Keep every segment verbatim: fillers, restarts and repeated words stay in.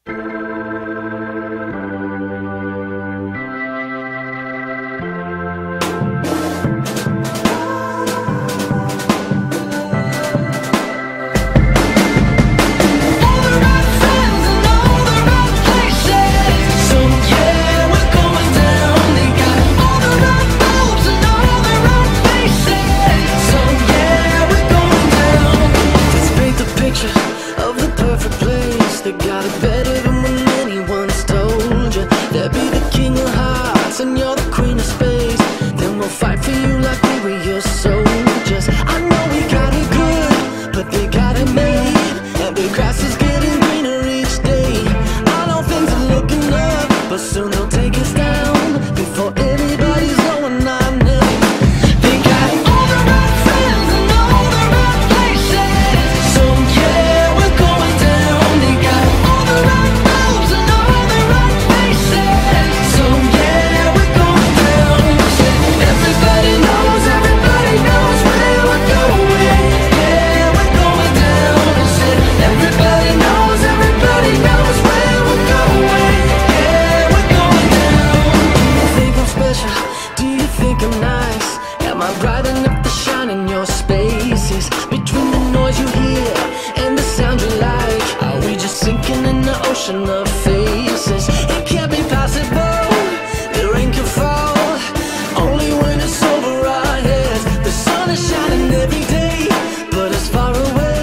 They got it better than when anyone's told you. They'll be the king of hearts and you're the queen of space. Then we'll fight for you like we were your soldiers. I know we got it good, but they got it made, and the grass is getting greener each day. I know things are looking up, but soon they'll take us down before anybody's knowing our name. They got all the right friends and all the right places. So yeah, we're going down. They got all the right moves and all the right faces. So yeah, we're going down. Everybody knows, everybody knows where we're going. Yeah, we're going down. Everybody knows, everybody knows where we're going. Yeah, we're going down. Do you think I'm special? Do you think I'm nice? Am I bright enough to shine in your spaces? Between the noise you hear and the sound you like, are we just sinking in the ocean of faces? It can't be possible, the rain can fall only when it's over our heads. The sun is shining every day, but it's far away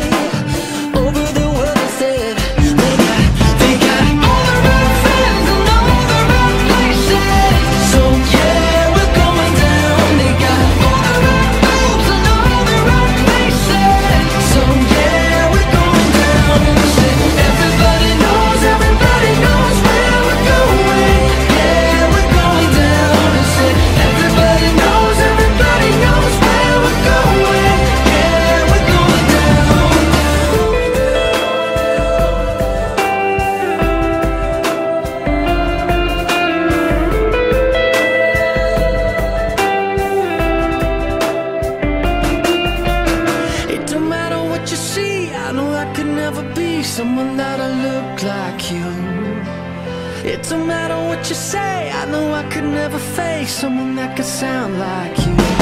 over the world instead. They got, they got all the right friends and all the right places. So yeah, we're going down. They got all the right moves and all the right faces. So yeah, we're going down. Everybody knows, everybody knows where we're going. Yeah, we're going down. Everybody knows, everybody knows where we're going. Yeah, we're going down. It don't matter what you see, I know I could never be someone that'll look like you. It don't matter what you say, I know I could never face someone that could sound like you.